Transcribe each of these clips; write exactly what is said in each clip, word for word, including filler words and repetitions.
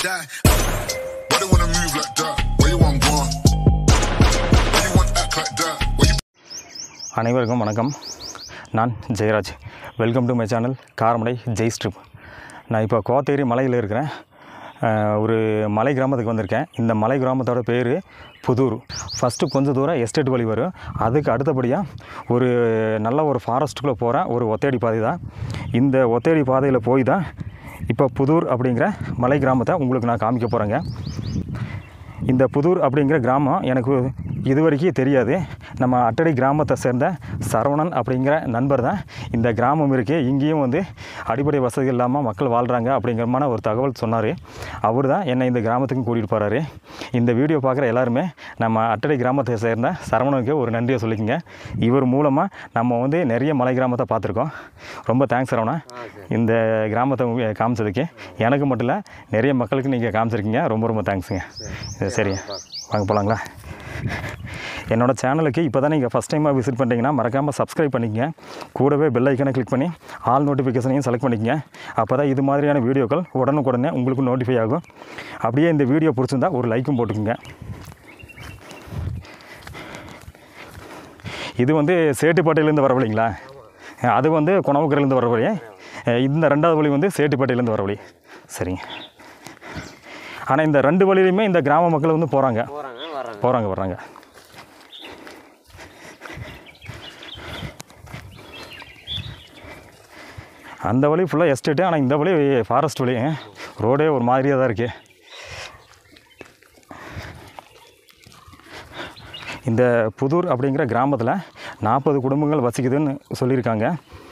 die. Why they wanna move like that? Where you want go? Why you want act like that? Where you? அனைவருக்கும் வணக்கம். நான் Jeyaraj. Welcome to my channel Karamadai Jai strip. நான் இப்போ கோத்தேரி மலையில் இருக்கிறேன். ஒரு மலை கிராமத்துக்கு வந்திருக்கேன். இந்த மலை கிராமத்தோட பேர் புதூர். ஃபஸ்ட்டு கொஞ்சம் தூரம் எஸ்டேட் வழி வரும். அதுக்கு அடுத்தபடியாக ஒரு நல்ல ஒரு ஃபாரஸ்ட்டுக்குள்ளே போகிற ஒரு ஒத்தேடி பாதை தான். இந்த ஒத்தேடி பாதையில் போய் தான் இப்போ புதூர் அப்படிங்கிற மலை கிராமத்தை உங்களுக்கு நான் காமிக்க போகிறேங்க. இந்த புதூர் அப்படிங்கிற கிராமம் எனக்கு இது வரைக்கும் தெரியாது. நம்ம அட்டடி கிராமத்தை சேர்ந்த சரவணன் அப்படிங்கிற நண்பர் தான் இந்த கிராமம் இருக்குது, இங்கேயும் வந்து அடிப்படை வசதி இல்லாமல் மக்கள் வாழ்கிறாங்க அப்படிங்கிறமான ஒரு தகவல் சொன்னார். அவர் தான் என்னை இந்த கிராமத்துக்கும் கூட்டிகிட்டு போகிறாரு. இந்த வீடியோ பார்க்குற எல்லாருமே நம்ம அட்டடி கிராமத்தை சேர்ந்த சரவணனுக்கு ஒரு நன்றியை சொல்லிக்கோங்க. இவர் மூலமாக நம்ம வந்து நிறைய மலை கிராமத்தை பார்த்துருக்கோம். ரொம்ப தேங்க்ஸ் சரவணா, இந்த கிராமத்தை காமிச்சதுக்கு. எனக்கு மட்டும் இல்லை, நிறைய மக்களுக்கு நீங்கள் காமிச்சிருக்கீங்க. ரொம்ப ரொம்ப தேங்க்ஸுங்க. சரி, வாங்க போகலாங்களா? என்னோடய சேனலுக்கு இப்போ தான் நீங்கள் ஃபஸ்ட் டைமாக விசிட் பண்ணிட்டீங்கன்னா மறக்காமல் சப்ஸ்கிரைப் பண்ணிக்கங்க. கூடவே பெல் ஐக்கனை கிளிக் பண்ணி ஆல் நோட்டிஃபிகேஷனையும் செலக்ட் பண்ணிக்கங்க. அப்போ தான் இது மாதிரியான வீடியோக்கள் உடனுக்குடனே உங்களுக்கு நோட்டிஃபை ஆகும். அப்படியே இந்த வீடியோ பிடிச்சிருந்தா ஒரு லைக்கும் போட்டுக்குங்க. இது வந்து சேட்டுப்பாட்டையிலேருந்து வர வழிங்களா? அது வந்து குணவுக்கரையிலேருந்து வர வழி. இந்த ரெண்டாவது வழி வந்து சேட்டுப்பாட்டையிலேருந்து வர வழி. சரிங்க. ஆனால் இந்த ரெண்டு வழியிலையுமே இந்த கிராம மக்கள் வந்து போகிறாங்க போகிறாங்க வர்றாங்க. அந்த வழி ஃபுல்லாக எஸ்டேட்டு, ஆனால் இந்த வழி ஃபாரஸ்ட் வழி. ரோடே ஒரு மாதிரியாக தான் இருக்குது. இந்த புதூர் அப்படிங்கிற கிராமத்தில் நாற்பது குடும்பங்கள் வசிக்குதுன்னு சொல்லியிருக்காங்க.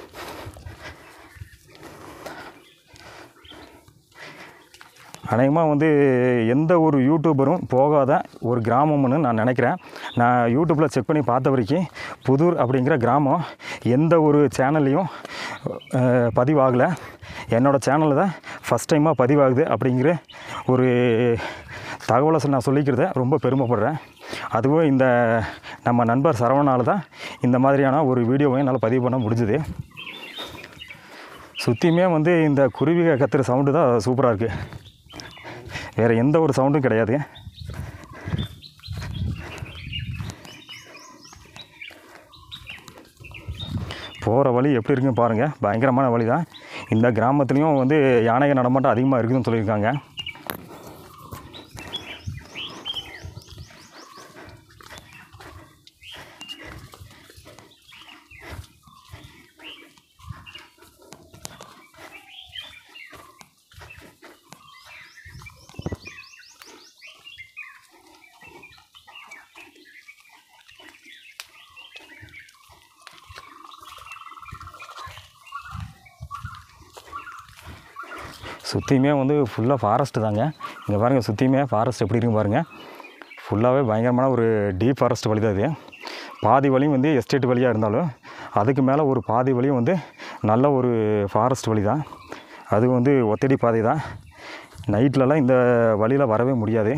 அநேகமாக வந்து எந்த ஒரு யூடியூபரும் போகாத ஒரு கிராமம்னு நான் நினைக்கிறேன். நான் யூடியூப்பில் செக் பண்ணி பார்த்த வரைக்கும் புதூர் அப்படிங்கிற கிராமம் எந்த ஒரு சேனல்லையும் பதிவாகலை. என்னோடய சேனலில் தான் ஃபஸ்ட் டைமாக பதிவாகுது அப்படிங்கிற ஒரு தகவலை நான் சொல்லிக்கிறத ரொம்ப பெருமைப்படுறேன். அதுவும் இந்த நம்ம நண்பர் சரவணால் தான் இந்த மாதிரியான ஒரு வீடியோவை என்னால் பதிவு பண்ண முடிஞ்சுது. சுற்றியுமே வந்து இந்த குருவிக கத்துற சவுண்டு தான் சூப்பராக இருக்குது. வேறு எந்த ஒரு சவுண்டும் கிடையாது. போகிற வழி எப்படி இருக்குன்னு பாருங்கள். பயங்கரமான வழி தான். இந்த கிராமத்துலேயும் வந்து யானை நடமாட்டம் அதிகமாக இருக்குதுன்னு சொல்லியிருக்காங்க. சுற்றியுமே வந்து ஃபுல்லாக ஃபாரஸ்ட்டு தாங்க. இங்கே பாருங்கள், சுற்றியுமே ஃபாரஸ்ட் எப்படி இருக்குன்னு பாருங்கள். ஃபுல்லாகவே பயங்கரமான ஒரு டீப் ஃபாரஸ்ட் வழி தான் இது. பாதி வழியும் வந்து எஸ்டேட் வழியாக இருந்தாலும் அதுக்கு மேலே ஒரு பாதி வழியும் வந்து நல்ல ஒரு ஃபாரஸ்ட் வழி தான். அது வந்து ஒத்தடி பாதை தான். நைட்லலாம் இந்த வழியில் வரவே முடியாது.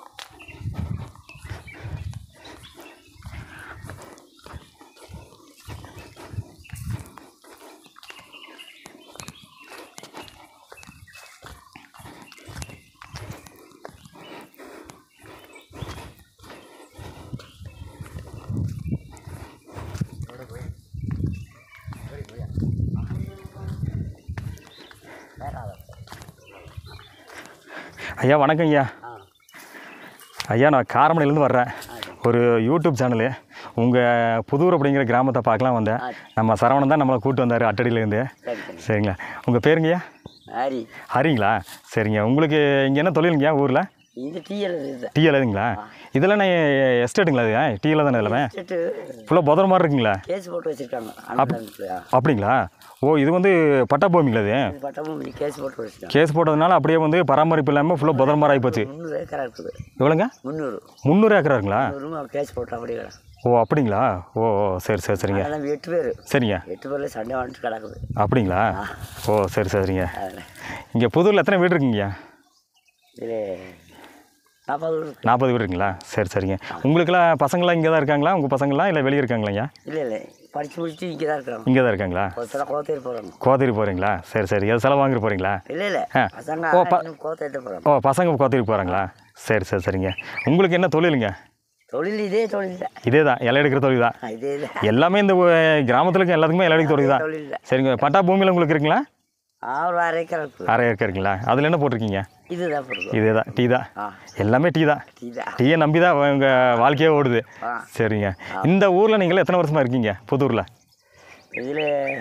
ஐயா வணக்கம் ஐயா. ஐயா நான் காரமடையிலேருந்து வர்றேன். ஒரு யூடியூப் சேனலு உங்கள் புதூர் அப்படிங்கிற கிராமத்தை பார்க்கலாம் வந்தேன். நம்ம சரவணன் தான் நம்மளை கூப்பிட்டு வந்தார் அட்டடியிலேருந்து. சரிங்களா, உங்கள் பேருங்கய்யா? ஹரி. ஹரிங்களா? சரிங்க. உங்களுக்கு இங்கே என்ன தொழிலுங்கய்யா ஊரில்? இது டீஎல் டீஎல் இதுங்களா? இதெல்லாம் நான் எஸ்டேட்டுங்களா? இது டீஎல் தானே எல்லாமே? ஃபுல்லாக புதர் மாதிரி இருக்குங்களா? கேஸ் போட்டு வச்சுருக்காங்க. அப்படிங்களா? ஓ, இது வந்து பட்டா பூமிங்களா? இது பட்டா பூமி கேஸ் போட்டு வச்சுருக்காங்க. கேஸ் போட்டதுனால அப்படியே வந்து பராமரிப்பு இல்லாமல் ஃபுல்லாக புதர் மாதிரி ஆகிப்போச்சு. முந்நூறு ஏக்கரா இருக்குது. எவ்வளோங்க? முந்நூறு முந்நூறு ஏக்கராங்களா? கேஸ் போட்டு அப்படியே. ஓ அப்படிங்களா? ஓ ஓ சரி சரி சரிங்க. எட்டு பேர். சரிங்க. எட்டு பேரில் சண்டை வந்துட்டு கிடக்குது. அப்படிங்களா? ஓ சரி சரிங்க. இங்கே புதூரில் எத்தனை வீடு இருக்குங்கய்யா? இது நாற்பது பேர் நாற்பது பேர் இருக்குங்களா? சரி சரிங்க. உங்களுக்கெல்லாம் பசங்களாம் இங்கே தான் இருக்காங்களா? உங்கள் பசங்களாம் இல்லை வெளியே இருக்காங்களாங்க? இல்லை இல்லை படித்து முடிச்சுட்டு இங்கே தான் இருக்காங்க. இங்கே தான் இருக்காங்களா? ஒரு சில கோத்தேரி போகிறாங்க. கோத்தேரி போகிறீங்களா? சரி சரி. எது செலவு வாங்கிட்டு போகிறீங்களா? இல்லை இல்லை ஆ. பசங்க ஓ ப கோத்தேரி போகிறாங்க. ஓ பசங்க கோத்தேரி போகிறாங்களா? சரி சரி சரிங்க. உங்களுக்கு என்ன தொழிலுங்க? தொழில் இதே தொழில் தான். இதே தான், இலை எடுக்கிற தொழில் தான். இதே தான் எல்லாமே இந்த கிராமத்தில் இருக்க எல்லாத்துக்குமே இலை எடுக்கிற தொழில் தான். தொழில் தான். சரிங்க. பட்டா பூமியில் உங்களுக்கு இருக்குங்களா? ஒரு அரை ஏக்கர் இருக்குது. அரை ஏக்கர் இருக்குங்களா? அதில் என்ன போட்டிருக்கீங்க? இதுதான் போடுறோம். இதே தான், டீ தான். ஆ எல்லாமே டீ தான். டீ தான். டீயை நம்பி தான் உங்கள் வாழ்க்கையே ஓடுது. ஆ சரிங்க. இந்த ஊரில் நீங்கள் எத்தனை வருஷமாக இருக்கீங்க? புதூரில் இதில்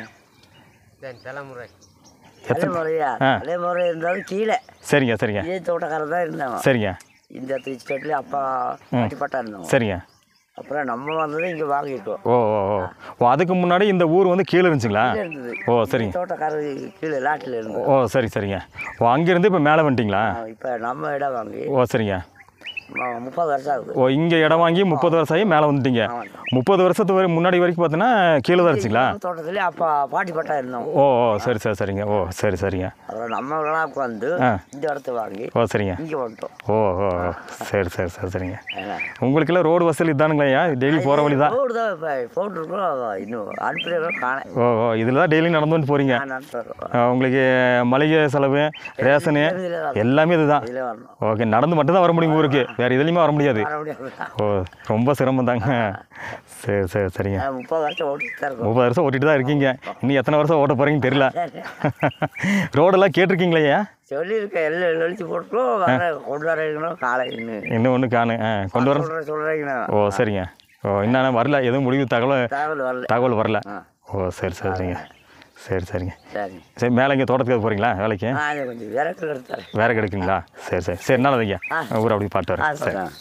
தலைமுறை தலைமுறையா தலைமுறை இருந்தாலும் கீழே. சரிங்க சரிங்க இதே தோட்டக்காரர் தான் இருந்தாங்க. சரிங்க இந்த ஸ்டேட்லேயே அப்பா பாட்டிப்பட்டா இருந்தோம். சரிங்க. அப்புறம் நம்ம வந்தது இங்கே வாங்கிட்டோம். ஓ ஓ ஓ ஓ அதுக்கு முன்னாடி இந்த ஊர் வந்து கீழே இருந்துச்சுங்களா? கீழே இருந்தது. ஓ சரிங்க. தோட்டக்காரர் கீழே லாட்டில் இருந்தது. ஓ சரி சரிங்க. ஓ அங்கேருந்து இப்போ மேலே வந்துட்டிங்களா? இப்போ நம்ம இடம் வாங்கி ஓ சரிங்க. ம- முப்பது வருஷம் ஆகுது. ஓ இங்கே இடம் வாங்கி முப்பது வருஷம் ஆகி மேலே வந்துட்டீங்க. முப்பது வருஷத்து வரை முன்னாடி வரைக்கும் பார்த்தீங்கன்னா கீழே தான் இருந்துச்சுங்களா? தோட்டத்திலே அப்பா பாட்டிப்பட்டா இருந்தோம். ஓ ஓ சரி சரி சரிங்க. ஓ சரி சரிங்க. அப்புறம் நம்மளாம் உட்காந்து ஆ. இந்த இடத்த வாங்கி ஓ சரிங்க. இங்கே வந்துட்டோம். ஓ ஓ ஓ. சரி சரி சரி சரிங்க. ஏன்னா உங்களுக்கெல்லாம் ரோடு வசதி இதானுங்களையா? டெய்லி போகிற வழி தான்? ரோடு தான் இப்போ போட்டுருக்கோம். இன்னும் அனுப்பிடுறோம் காண ஓ ஓ இதில் தான் டெய்லி நடந்து வந்து போகிறீங்க. நான் நடத்துறோம். ஆ, உங்களுக்கு மளிகை செலவு, ரேஷனு எல்லாமே இதுதான். இதில் வரணும். ஓகே. நடந்து மட்டும் தான் வர முடியும் ஊருக்கு, வேறு எதுலேயுமே வர முடியாது. வர முடியாது. ஓ ரொம்ப சிரமம் தாங்க. சரி சரி சரிங்க. நான் முப்பது வருஷம் ஓட்டிட்டு தான் இருக்கோம். முப்பது வருஷம் ஓட்டிட்டு தான் இருக்கீங்க. இன்னும் எத்தனை வருஷம் ஓட்ட போகிறீங்கன்னு தெரியல. ரோடெல்லாம் கேட்டிருக்கீங்களேயா? சொல்லியிருக்கேன் எல்லாம் எழுதி போட்டுருக்கோம். வர கொண்டு வர இருக்கணும் காலை இன்னும் இன்னும் ஒன்று காணு. ஆ கொண்டு வர. சொல்கிறேன் சொல்கிறீங்கண்ணா. ஓ சரிங்க. ஓ இன்னும் வரல, எதுவும் முடிவு தகவல் தகவல் வரல. தகவல் வரல. ஆ ஓ சரி சரி சரிங்க. சரி சரிங்க. சரி. சரி மேலே இங்கே தோட்டத்துக்கு போகிறீங்களா வேலைக்கு? ஆ இது கொஞ்சம் விறகு எடுத்தாரு. வேற கிடைக்குங்களா? சரி சரி சரி. நல்லதுங்க. ஊர் அப்படி பாட்டு ஆ வரேன். சரி. சொல்கிறேன்.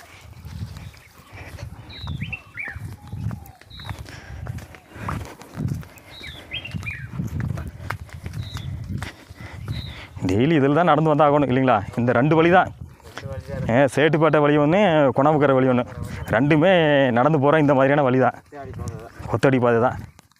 டெய்லி இதில் தான் நடந்து வந்தால் ஆகணும் இல்லைங்களா? இந்த ரெண்டு வழி தான். ஏ சேட்டுப்பேட்டை வழி ஒன்று, கொணவுக்கரை வழி ஒன்று, ரெண்டுமே நடந்து போகிற இந்த மாதிரியான வழி தான். ஒத்தடி பாதை தான்.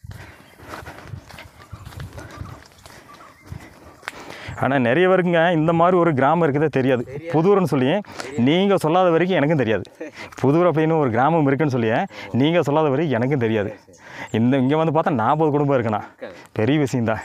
ஆனால் நிறைய பேருக்குங்க இந்த மாதிரி ஒரு கிராமம் இருக்குதே தெரியாது. புதூர்னு சொல்லி நீங்கள் சொல்லாத வரைக்கும் எனக்கும் தெரியாது. புதூர் அப்படின்னு ஒரு கிராமம் இருக்குன்னு சொல்லி நீங்கள் சொல்லாத வரைக்கும் எனக்கும் தெரியாது. இந்த இங்கே வந்து பார்த்தா நாற்பது குடும்பம் இருக்குண்ணா. பெரிய விஷயந்தான்.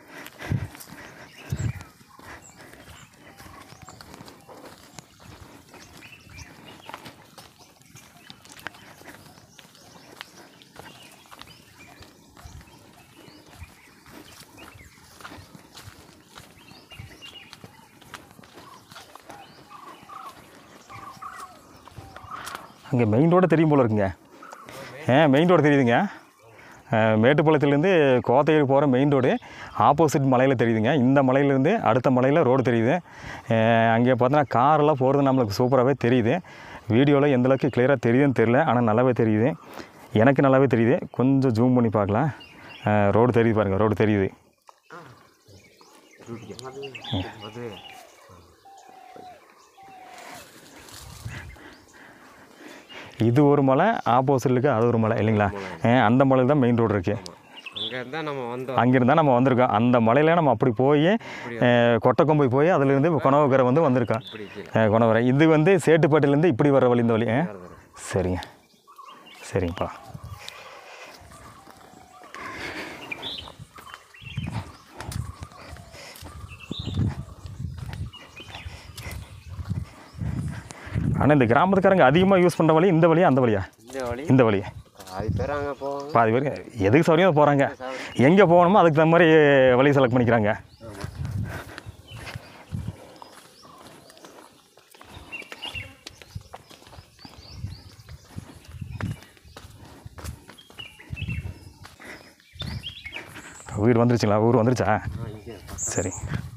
அங்கே மெயின் ரோடு தெரியும் போல் இருக்குங்க. ஏ மெயின் ரோடு தெரியுதுங்க. மேட்டுப்பாளையத்துலேருந்து கோத்தகிரி போகிற மெயின் ரோடு ஆப்போசிட் மலையில் தெரியுதுங்க. இந்த மலையிலேருந்து அடுத்த மலையில் ரோடு தெரியுது. அங்கே பார்த்தோன்னா காரெல்லாம் போகிறது நம்மளுக்கு சூப்பராகவே தெரியுது. வீடியோவில் எந்தளவுக்கு கிளியராக தெரியுதுன்னு தெரியல, ஆனால் நல்லாவே தெரியுது. எனக்கு நல்லாவே தெரியுது. கொஞ்சம் ஜூம் பண்ணி பார்க்கலாம். ரோடு தெரியுது பாருங்கள், ரோடு தெரியுது. இது ஒரு மலை, ஆப்போசிட்லுக்கு அது ஒரு மலை இல்லைங்களா? அந்த மலையில் தான் மெயின் ரோடு இருக்குது. அங்கேருந்தா நம்ம வந்திருக்கோம். அந்த மலையில் நம்ம அப்படி போய் கொட்டக்கொம்பை போய் அதுலேருந்து கொணவக்கரை வந்து வந்திருக்கோம். கொணவரை இது வந்து சேட்டுப்பேட்டையிலேருந்து இப்படி வர வழி இந்த வழி. சரிங்க சரிங்கப்பா. ஆனால் இந்த கிராமத்துக்காரங்க அதிகமாக யூஸ் பண்ணுற வழி இந்த வழியா அந்த வழியா? இந்த வழி. பாதி பேர் எதுக்கு சௌரியம் போகிறாங்க, எங்கே போகணுமோ அதுக்கு தகுந்த மாதிரி வழி செலக்ட் பண்ணிக்கிறாங்க. வீடு வந்துருச்சுங்களா? ஊர் வந்துருச்சா? சரி.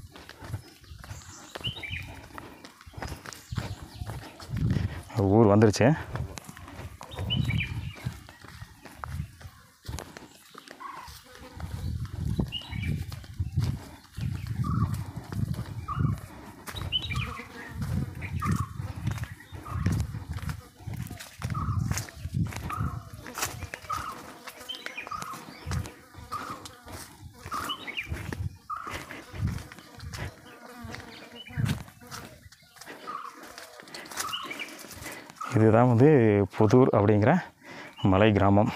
ஊர் வந்துருச்சு. இதுதான் வந்து புதூர் அப்படிங்கிற மலை கிராமம்.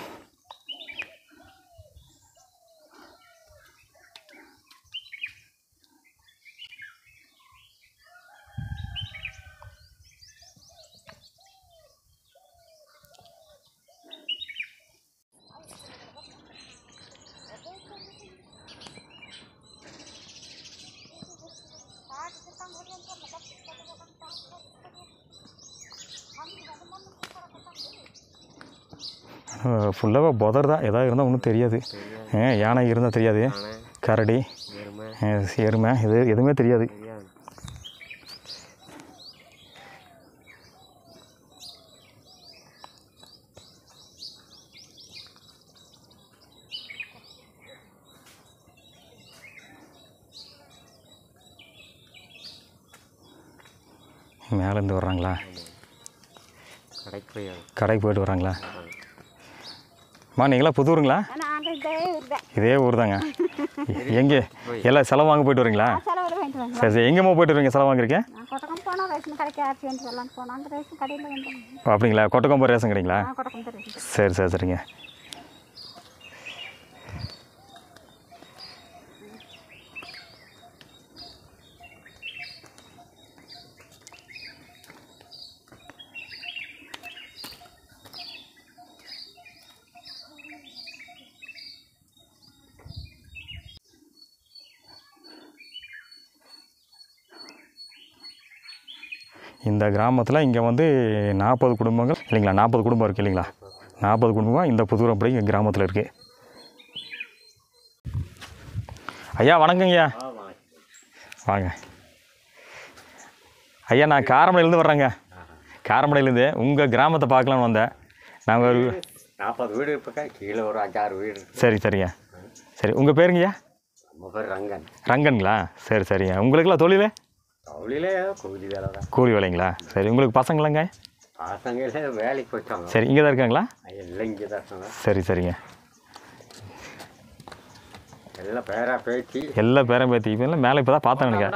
ஃபுல்லாக புதர் தான், எதாவது இருந்தால் ஒன்றும் தெரியாது. யானை இருந்தால் தெரியாது, கரடி எருமை இது எதுவுமே தெரியாது. மேலேருந்து வர்றாங்களா? கடைக்கு போயிட்டு வர்றாங்களா? மா நீங்களா புதூருங்களா? இதே ஊர் தாங்க. எங்கே எல்லாம் செலவு வாங்க போயிட்டு வரீங்களா? சரி சரி. எங்கேம்மா போயிட்டு வரீங்க செலவு வாங்குறீங்க? அப்படிங்களா? கொட்டக்கொம்பு ரேஷன் கடைங்களா? சரி சரி சரிங்க. இந்த கிராமத்தில் இங்கே வந்து நாற்பது குடும்பங்கள் இல்லைங்களா? நாற்பது குடும்பம் இருக்குது இல்லைங்களா? நாற்பது குடும்பம் இந்த புதூர் அப்படி இங்கே கிராமத்தில் இருக்குது. ஐயா வணக்கங்கய்யா. வாங்க ஐயா. நான் காரமடையிலேருந்து வர்றேங்க. காரமடையிலேருந்து உங்கள் கிராமத்தை பார்க்கலான்னு வந்தேன். நாங்கள் ஒரு நாற்பது வீடு இப்போ கீழே ஒரு அஞ்சாறு வீடு. சரி சரிங்க. சரி உங்கள் பேருங்கய்யா? நம்ம பேர் ரங்கன். ரங்கன்களா? சரி சரிங்க. உங்களுக்குலாம் தொழில்? தொழிலே கூலி வேலை தான். கூலி வேலைங்களா? சரி. உங்களுக்கு பசங்களாங்க? பசங்க வேலைக்கு போயிட்டாங்க. சரி. இங்கே தான் இருக்காங்களா? எல்லாம் இங்கே தான் இருக்காங்க. சரி சரிங்க. எல்லாம் பேரா பேச்சு எல்லாம் பேரம் பேத்தி இப்போ எல்லாம் மேலே இப்போ தான் பார்த்தேன் எனக்கு.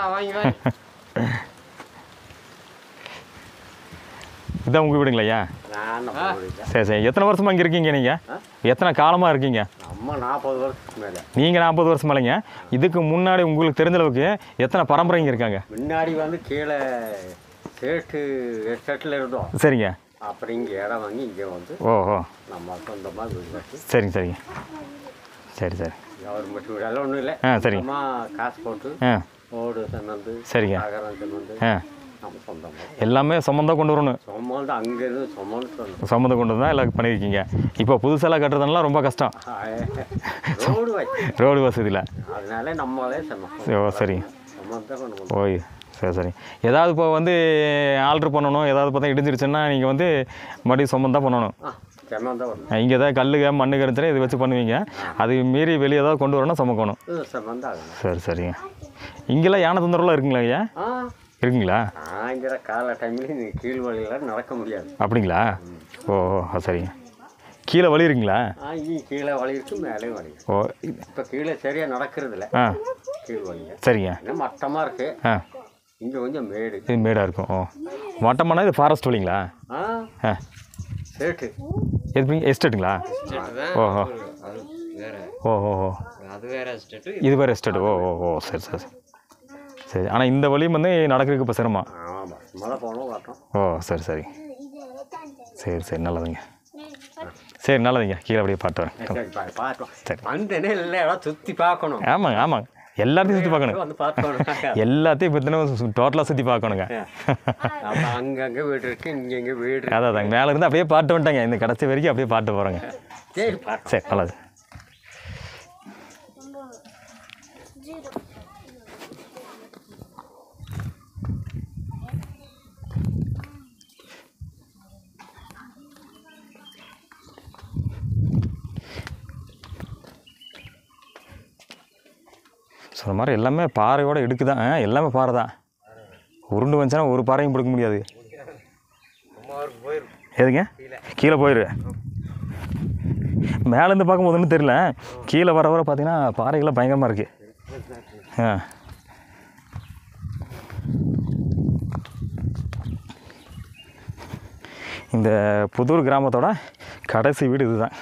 இதான் உங்கள் வீடுங்களையா? சரி சரி. எத்தனை வருஷமாக இங்கே இருக்கீங்க நீங்கள்? எத்தனை காலமாக இருக்கீங்க? நம்ம நாற்பது வருஷத்துக்கு மேலே. நீங்கள் நாற்பது வருஷம் மேலேங்க. இதுக்கு முன்னாடி உங்களுக்கு தெரிஞ்ச அளவுக்கு எத்தனை பரம்பரைங்க இருக்காங்க? முன்னாடி வந்து கீழே சேட்டு எஸ்டேட்டில் இருந்தோம். சரிங்க. அப்புறம் இங்கே இடம் வாங்கி இங்கே வந்து ஓஹோ நம்ம சொந்தமாக வீடு கட்டி. சரிங்க சரிங்க. சரி சரி. கவர்மெண்ட் வீடெல்லாம் ஒன்றும் இல்லை. ஆ சரிங்க. நம்ம காசு போட்டு ஆ ஓடு தென்னந்து சரிங்க. நகரம் தென்னந்து ஆ நம்ம சொந்தமாக எல்லாமே சுமந்தான் கொண்டு வரணும். சுமந்து அங்கேருந்து சுமந்து சொல்லணும். சுமந்து கொண்டு தான் எல்லாம் பண்ணியிருக்கீங்க. இப்போ புதுசெல்லாம் கட்டுறதுனால ரொம்ப கஷ்டம். ரோடு வச்சு ரோடு வசதியில். அதனால நம்மளே சொன்னோம். ஓ சரி. சுமந்து கொண்டு போகணும். ஓய் சரி சரி. ஏதாவது இப்போ வந்து ஆல்ட்ரு பண்ணணும், ஏதாவது பார்த்தா இடிஞ்சிருச்சுன்னா நீங்கள் வந்து மறுபடியும் சுமந்தான் பண்ணணும். சுமந்தான் வரணும். இங்கே ஏதாவது கல்லுக மண்ணு இருந்துச்சுன்னா இது வச்சு பண்ணுவீங்க. அது மீறி வெளியே ஏதாவது கொண்டு வரணும் சுமக்கணும். சுமந்தாகணும். சரி சரிங்க. இங்கெல்லாம் யானை தொந்தரவுலாம் இருக்குங்களா ஐயா? ஆ இருக்குங்களா? ஆங்கிற கால டைமில் நீங்கள் கீழ் வழியில் நடக்க முடியாது. அப்படிங்களா? ஓ ஓ சரிங்க. கீழே வழி இருக்குங்களா? ஆ இங்கே கீழே வழி இருக்கு, மேலேயும் வழி. ஓ இப்போ கீழே சரியாக நடக்கிறது இல்லை. ஆ கீழ் வழிங்க சரிங்க. இன்னும் மட்டமாக இருக்குது. ஆ இங்கே கொஞ்சம் மேடு. இது மேடாக இருக்கும். ஓ மட்டமானா இது ஃபாரஸ்ட் வழிங்களா? ஆ ஆ சேட்டு எப்படி எஸ்டேட்டுங்களா? ஓஹோ ஓ ஓ ஓ அது வேறு எஸ்டேட்டு, இது வேறு எஸ்டேட். ஓ ஓ ஓ சரி சரி சரி. ஆனால் இந்த வழியும் வந்து நடக்கிறதுக்கு இப்போ சிரமம். ஆமாம் மழை போனோம் காட்டும். ஓ சரி சரி சரி சரி. நல்லதுங்க. சரி நல்லதுங்க. கீழே அப்படியே பாட்டு வரேன். சரி பார்த்தோம். சரி. வந்தேனே இல்லை இடம் சுற்றி பார்க்கணும். ஆமாங்க ஆமாங்க. எல்லாத்தையும் சுற்றி பார்க்கணும். வந்து பார்க்கணும். எல்லாத்தையும் இப்போ டோட்டலாக சுற்றி பார்க்கணுங்க. அப்போ அங்கங்கே வீடு இருக்குது, இங்கே இங்கே வீடு. அதான் அதாங்க. மேலே இருந்து அப்படியே பாட்டு வந்துட்டாங்க. இந்த கடைசி வரைக்கும் அப்படியே பாட்டு போகிறோங்க. சரி பார்த்தோம். சரி நல்லது. சொன்ன மாதிரி எல்லாமே பாறையோட இடுக்கு தான். எல்லாமே பாறை தான். உருண்டு வந்துச்சுன்னா ஒரு பாறையும் பிடிக்க முடியாது. எதுங்க? கீழே போயிரு. மேலேருந்து பார்க்கும்போது ஒன்றும் தெரியல. கீழே வர வர பார்த்தீங்கன்னா பாறைகள்லாம் பயங்கரமாக இருக்குது. ஆ இந்த புதூர் கிராமத்தோட கடைசி வீடு இதுதான்.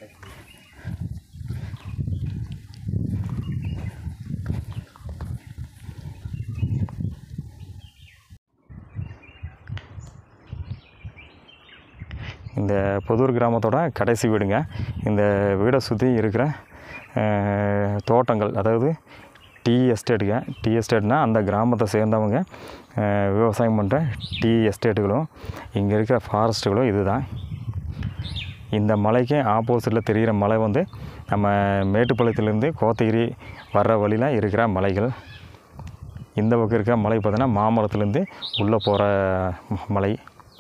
இந்த புதூர் கிராமத்தோட கடைசி வீடுங்க. இந்த வீடை சுற்றி இருக்கிற தோட்டங்கள், அதாவது டீ எஸ்டேட்டுங்க. டீ எஸ்டேட்னால் அந்த கிராமத்தை சேர்ந்தவங்க விவசாயம் பண்ணுற டீ எஸ்டேட்டுகளும் இங்கே இருக்கிற ஃபாரஸ்ட்டுகளும் இது தான். இந்த மலைக்கு ஆப்போசிட்டில் தெரிகிற மலை வந்து நம்ம மேட்டுப்பாளையத்துலேருந்து கோத்தகிரி வர்ற வழியில் இருக்கிற மலைகள். இந்த பக்கம் இருக்கிற மலை பார்த்தீங்கன்னா மாமரத்துலேருந்து உள்ளே போகிற மலை.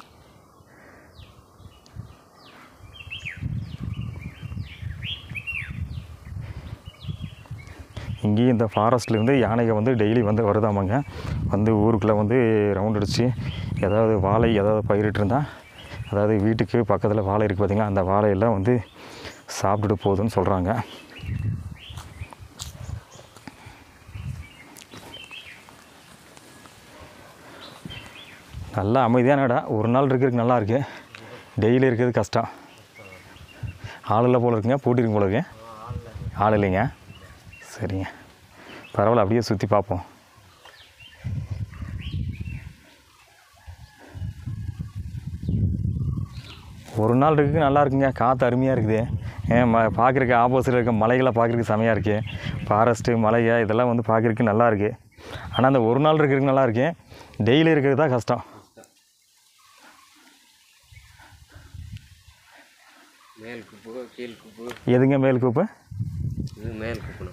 இங்கேயும் இந்த ஃபாரஸ்ட்லேருந்து யானைகள் வந்து டெய்லி வந்து வருதாமாங்க. வந்து ஊருக்குள்ளே வந்து ரவுண்ட் அடித்து ஏதாவது வாழை ஏதாவது பயிரிட்டு இருந்தால், அதாவது வீட்டுக்கு பக்கத்தில் வாழை இருக்குது பார்த்திங்களா, அந்த வாழையெல்லாம் வந்து சாப்பிட்டுட்டு போகுதுன்னு சொல்கிறாங்க. நல்லா அமைதியான இடம். ஒரு நாள் இருக்கிறதுக்கு நல்லா இருக்குது, டெய்லி இருக்கிறது கஷ்டம். ஆள் இல்லை போல் இருக்குங்க, பூட்டிருக்கு போல இருக்கு. ஆள் இல்லைங்க. சரிங்க, பரவாயில்ல, அப்படியே சுற்றி பார்ப்போம். ஒரு நாள் இருக்குது நல்லா இருக்குங்க, காற்று அருமையாக இருக்குது. ஏன் ம பார்க்குறக்கு ஆப்போசிட்டில் இருக்க மலைகளை பார்க்குறதுக்கு செமையாக இருக்குது. ஃபாரஸ்ட்டு மலையை இதெல்லாம் வந்து பார்க்குறதுக்கு நல்லா இருக்குது. ஆனால் அந்த ஒரு நாள் இருக்கிறதுக்கு நல்லா இருக்கு, டெய்லி இருக்கிறது தான் கஷ்டம். மேல் குப்பு கீழ் குப்பு. எதுங்க மேல் குப்பு? இது மேல் குப்புண்ணா.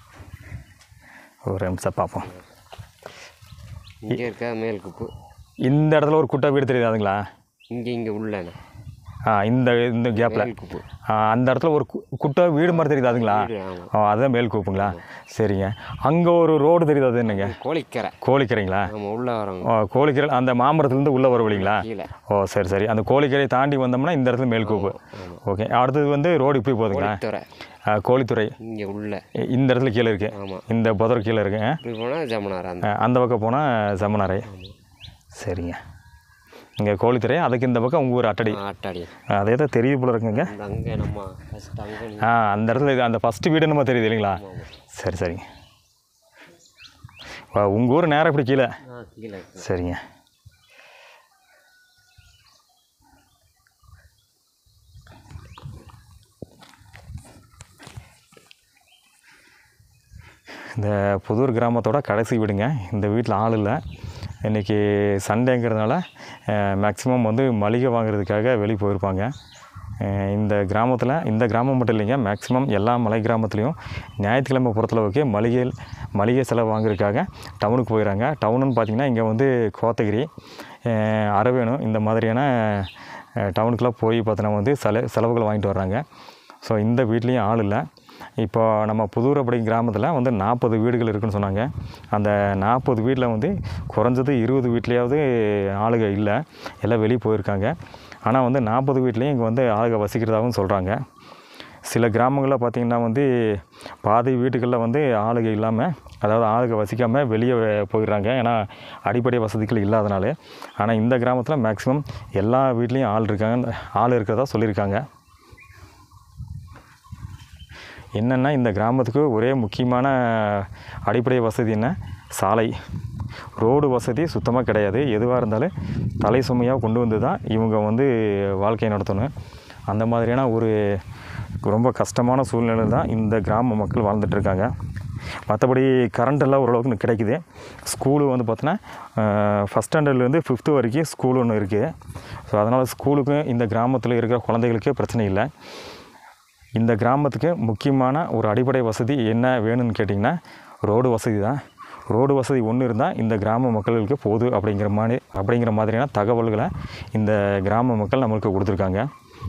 ஒரு நிமிஷம் பார்ப்போம். இங்கே இருக்கா மேல் குப்பு. இந்த இடத்துல ஒரு குட்டை வீடு தெரியுதாதுங்களா? இங்கே இங்கே உள்ளண்ணா. ஆ, இந்த இந்த கேப்பில் அந்த இடத்துல ஒரு குட்டை வீடு மாதிரி தெரியுது அதுங்களா? ஆ, அதுதான் மேல் கூப்புங்களா? சரிங்க. அங்கே ஒரு ரோடு தெரியுது, அது என்னங்க? கோழிக்கரை. கோழிக்கரைங்களா? உள்ளே வரோங்க. ஓ, கோழிக்கரை அந்த மாமரத்துலேருந்து உள்ளே வர வழிங்களா? ஓ, சரி சரி. அந்த கோழிக்கரையை தாண்டி வந்தோம்னா இந்த இடத்துல மேல் கூப்பு. ஓகே. அடுத்தது வந்து ரோடு இப்படி போகுதுங்களா? கோழித்துறை. இங்கே உள்ள இந்த இடத்துல கீழே இருக்குது, இந்த புதர் கீழே இருக்குங்க. போனால் ஜமுனாரை, அந்த பக்கம் போனால் ஜமுனாரை. சரிங்க. இங்கே கோழித்துறை, அதுக்கு இந்த பக்கம் உங்கள் ஊர் அட்டடி. அட்டடி அதே தான் தெரியுது போல இருக்குங்க. அங்கே நம்ம ஆ, அந்த இடத்துல அந்த ஃபஸ்ட்டு வீடு நம்ம தெரியுது இல்லைங்களா? சரி சரிங்க. உங்கள் ஊர் நேரம் இப்படி கீழே? சரிங்க. இந்த புதூர் கிராமத்தோட கடைசி வீடுங்க. இந்த வீட்டில் ஆள் இல்லை. இன்றைக்கி சண்டேங்கிறதுனால மேக்ஸிமம் வந்து மளிகை வாங்குறதுக்காக வெளியே போயிருப்பாங்க. இந்த கிராமத்தில், இந்த கிராமம் மட்டும் இல்லைங்க, மேக்ஸிமம் எல்லா மலை கிராமத்துலேயும் ஞாயிற்றுக்கிழமை பொறுத்தளவுக்கு மளிகை மளிகை செலவு வாங்குறதுக்காக டவுனுக்கு போயிடறாங்க. டவுனுன்னு பார்த்திங்கன்னா இங்கே வந்து கோத்தகிரி, அரவேணு இந்த மாதிரியான டவுனுக்கெலாம் போய் பார்த்தோன்னா வந்து செல செலவுகள் வாங்கிட்டு வர்றாங்க. ஸோ இந்த வீட்லேயும் ஆள் இல்லை. இப்போ நம்ம புதூர் அப்படி கிராமத்தில் வந்து நாற்பது வீடுகள் இருக்குதுன்னு சொன்னாங்க. அந்த நாற்பது வீட்டில் வந்து குறைஞ்சது இருபது வீட்லேயாவது ஆளுக இல்லை, எல்லாம் வெளியே போயிருக்காங்க. ஆனால் வந்து நாற்பது வீட்லேயும் இங்கே வந்து ஆளுக வசிக்கிறதாகவும் சொல்கிறாங்க. சில கிராமங்களில் பார்த்திங்கன்னா வந்து பாதி வீட்டுகளில் வந்து ஆளுக இல்லாமல், அதாவது ஆளுக வசிக்காமல் வெளியே போயிடுறாங்க, ஏன்னா அடிப்படை வசதிகள் இல்லாதனால. ஆனால் இந்த கிராமத்தில் மேக்ஸிமம் எல்லா வீட்லேயும் ஆள் இருக்காங்க, ஆள் இருக்கிறதா சொல்லியிருக்காங்க. என்னென்னா இந்த கிராமத்துக்கு ஒரே முக்கியமான அடிப்படை வசதி என்ன? சாலை. ரோடு வசதி சுத்தமாக கிடையாது. எதுவாக இருந்தாலும் தலை சுமையாக கொண்டு வந்து தான் இவங்க வந்து வாழ்க்கையை நடத்தணும். அந்த மாதிரியான ஒரு ரொம்ப கஷ்டமான சூழ்நிலை தான் இந்த கிராம மக்கள் வாழ்ந்துட்டுருக்காங்க. மற்றபடி கரண்ட் எல்லாம் ஓரளவுக்கு கிடைக்குது. ஸ்கூலு வந்து பார்த்தோன்னா ஃபஸ்ட் ஸ்டாண்டர்ட்லேருந்து ஃபிஃப்த்து வரைக்கும் ஸ்கூல் ஒன்று இருக்குது. ஸோ அதனால் ஸ்கூலுக்கும் இந்த கிராமத்தில் இருக்கிற குழந்தைகளுக்கே பிரச்சனை இல்லை. இந்த கிராமத்துக்கு முக்கியமான ஒரு அடிப்படை வசதி என்ன வேணும்னு கேட்டிங்கன்னா ரோடு வசதி தான். ரோடு வசதி ஒன்று இருந்தால் இந்த கிராம மக்களுக்கு போது அப்படிங்கிற மாதிரி அப்படிங்கிற மாதிரியான தகவல்களை இந்த கிராம மக்கள் நம்மளுக்கு கொடுத்துருக்காங்க.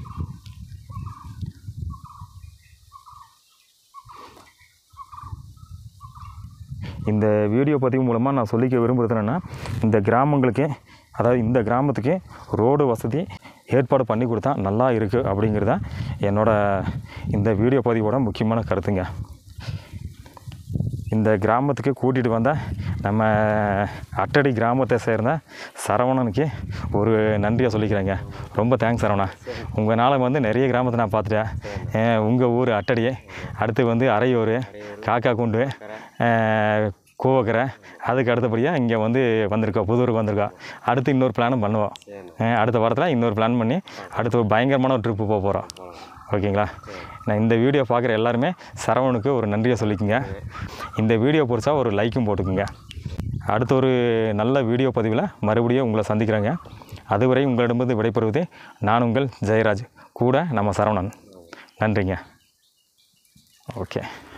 இந்த வீடியோ பதிவு மூலமாக நான் சொல்லிக்க விரும்புகிறது என்னென்னா, இந்த கிராமங்களுக்கு, அதாவது இந்த கிராமத்துக்கு ரோடு வசதி ஏற்பாடு பண்ணி கொடுத்தா நல்லா இருக்குது அப்படிங்கிறத என்னோட இந்த வீடியோ பதிவோட முக்கியமான கருத்துங்க. இந்த கிராமத்துக்கு கூட்டிகிட்டு வந்த நம்ம அட்டடி கிராமத்தை சேர்ந்த சரவணனுக்கு ஒரு நன்றியை சொல்லிக்கிறேங்க. ரொம்ப தேங்க்ஸ் சரவணா. உங்களால் வந்து நிறைய கிராமத்தை நான் பார்த்துட்டேன். உங்கள் ஊர் அட்டடி, அடுத்து வந்து அரையூர், காக்கா குண்டு, கோவக்கரை, அதுக்கு அடுத்தபடியாக இங்கே வந்து வந்திருக்கோம், புதூருக்கு வந்திருக்கோம். அடுத்து இன்னொரு பிளானும் பண்ணுவோம். அடுத்த வாரத்தில் இன்னொரு பிளான் பண்ணி அடுத்து ஒரு பயங்கரமான ஒரு ட்ரிப்பு போக போகிறோம். ஓகேங்களா? நான் இந்த வீடியோ பார்க்குற எல்லாருமே சரவணுக்கு ஒரு நன்றியை சொல்லிக்கோங்க. இந்த வீடியோ பிடிச்சா ஒரு லைக்கும் போட்டுக்குங்க. அடுத்த ஒரு நல்ல வீடியோ பதிவில் மறுபடியும் உங்களை சந்திக்கிறேங்க. அதுவரை உங்களிடமிருந்து விடைபெறுவது நான் உங்கள் ஜெயராஜ், கூட நம்ம சரவணன். நன்றிங்க. ஓகே.